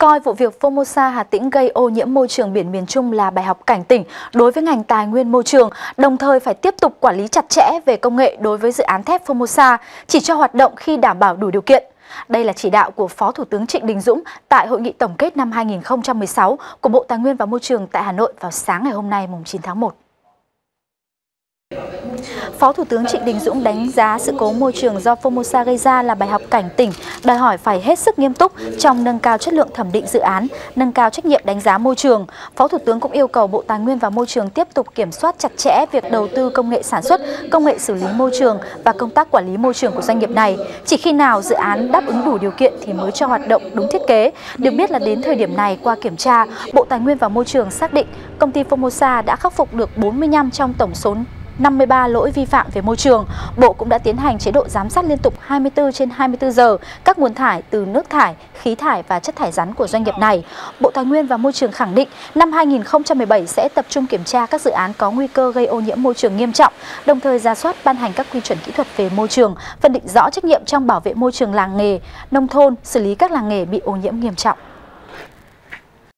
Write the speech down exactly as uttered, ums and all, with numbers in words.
Coi vụ việc Formosa Hà Tĩnh gây ô nhiễm môi trường biển miền Trung là bài học cảnh tỉnh đối với ngành tài nguyên môi trường, đồng thời phải tiếp tục quản lý chặt chẽ về công nghệ đối với dự án thép Formosa, chỉ cho hoạt động khi đảm bảo đủ điều kiện. Đây là chỉ đạo của Phó Thủ tướng Trịnh Đình Dũng tại Hội nghị tổng kết năm hai nghìn không trăm mười sáu của Bộ Tài nguyên và Môi trường tại Hà Nội vào sáng ngày hôm nay, mùng chín tháng một. Phó Thủ tướng Trịnh Đình Dũng đánh giá sự cố môi trường do Formosa gây ra là bài học cảnh tỉnh, đòi hỏi phải hết sức nghiêm túc trong nâng cao chất lượng thẩm định dự án, nâng cao trách nhiệm đánh giá môi trường. Phó Thủ tướng cũng yêu cầu Bộ Tài nguyên và Môi trường tiếp tục kiểm soát chặt chẽ việc đầu tư công nghệ sản xuất, công nghệ xử lý môi trường và công tác quản lý môi trường của doanh nghiệp này. Chỉ khi nào dự án đáp ứng đủ điều kiện thì mới cho hoạt động đúng thiết kế. Được biết là đến thời điểm này, qua kiểm tra, Bộ Tài nguyên và Môi trường xác định công ty Formosa đã khắc phục được bốn mươi lăm trong tổng số năm mươi ba lỗi vi phạm về môi trường. Bộ cũng đã tiến hành chế độ giám sát liên tục hai mươi tư trên hai mươi tư giờ các nguồn thải từ nước thải, khí thải và chất thải rắn của doanh nghiệp này. Bộ Tài nguyên và Môi trường khẳng định năm hai nghìn không trăm mười bảy sẽ tập trung kiểm tra các dự án có nguy cơ gây ô nhiễm môi trường nghiêm trọng, đồng thời rà soát ban hành các quy chuẩn kỹ thuật về môi trường, phân định rõ trách nhiệm trong bảo vệ môi trường làng nghề, nông thôn, xử lý các làng nghề bị ô nhiễm nghiêm trọng.